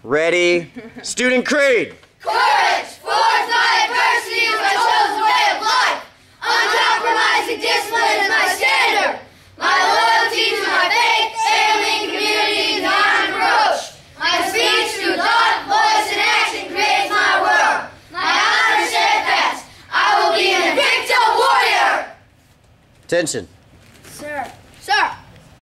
Ready? Student Creed! Courage! Forged by adversity is my chosen way of life. Uncompromising discipline is my standard. My loyalty to my faith, family, and community is non-approach. My speech through thought, voice, and action creates my world. My honor steadfast. I will be an Invicta warrior! Attention.